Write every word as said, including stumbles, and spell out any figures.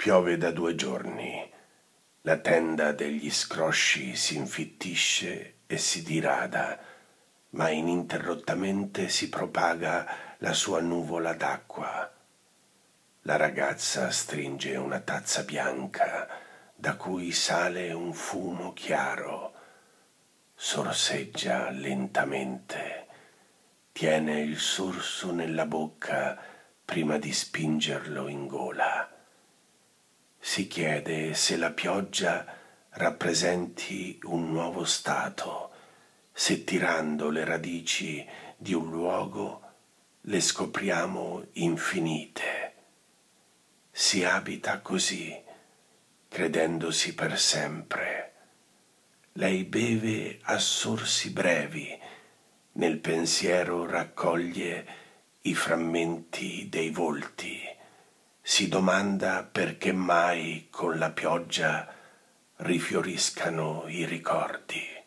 Piove da due giorni. La tenda degli scrosci si infittisce e si dirada, ma ininterrottamente si propaga la sua nuvola d'acqua. La ragazza stringe una tazza bianca da cui sale un fumo chiaro. Sorseggia lentamente, tiene il sorso nella bocca prima di spingerlo in gola. Si chiede se la pioggia rappresenti un nuovo stato, se tirando le radici di un luogo le scopriamo infinite. Si abita così, credendosi per sempre. Lei beve a sorsi brevi, nel pensiero raccoglie i frammenti dei volti. Si domanda perché mai con la pioggia rifioriscano i ricordi.